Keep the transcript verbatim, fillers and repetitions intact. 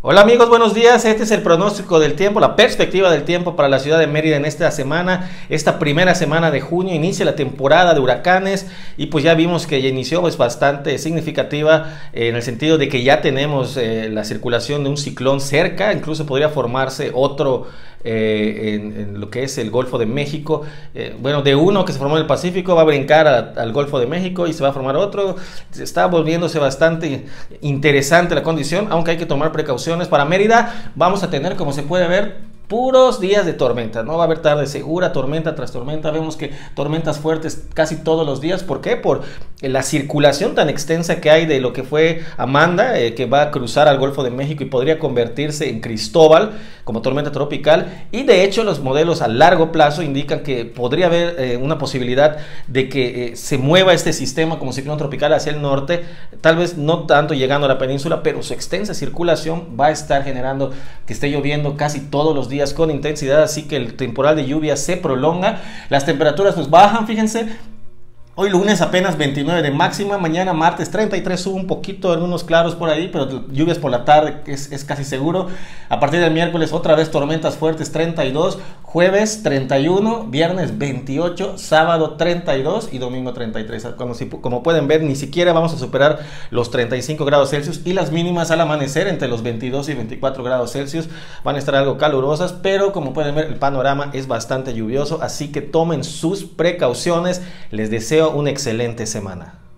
Hola amigos, buenos días. Este es el pronóstico del tiempo, la perspectiva del tiempo para la ciudad de Mérida en esta semana, esta primera semana de junio. Inicia la temporada de huracanes y pues ya vimos que ya inició, pues bastante significativa eh, en el sentido de que ya tenemos eh, la circulación de un ciclón cerca, incluso podría formarse otro eh, en, en lo que es el Golfo de México. Eh, bueno, de uno que se formó en el Pacífico va a brincar a, al Golfo de México y se va a formar otro. Está volviéndose bastante interesante la condición, aunque hay que tomar precauciones. Para Mérida vamos a tener, como se puede ver, puros días de tormenta, no va a haber tarde segura, tormenta tras tormenta. Vemos que tormentas fuertes casi todos los días. ¿Por qué? Por la circulación tan extensa que hay de lo que fue Amanda, eh, que va a cruzar al Golfo de México y podría convertirse en Cristóbal como tormenta tropical. Y de hecho los modelos a largo plazo indican que podría haber eh, una posibilidad de que eh, se mueva este sistema como ciclón tropical hacia el norte, tal vez no tanto llegando a la península, pero su extensa circulación va a estar generando que esté lloviendo casi todos los días con intensidad, así que el temporal de lluvia se prolonga. Las temperaturas pues bajan, fíjense. Hoy lunes apenas veintinueve de máxima, mañana martes treinta y tres, sube un poquito, algunos claros por ahí, pero lluvias por la tarde es, es casi seguro. A partir del miércoles otra vez tormentas fuertes, treinta y dos, jueves treinta y uno, viernes veintiocho, sábado treinta y dos y domingo treinta y tres. Como, si, como pueden ver, ni siquiera vamos a superar los treinta y cinco grados Celsius y las mínimas al amanecer entre los veintidós y veinticuatro grados Celsius van a estar algo calurosas, pero como pueden ver el panorama es bastante lluvioso, así que tomen sus precauciones. Les deseo una excelente semana.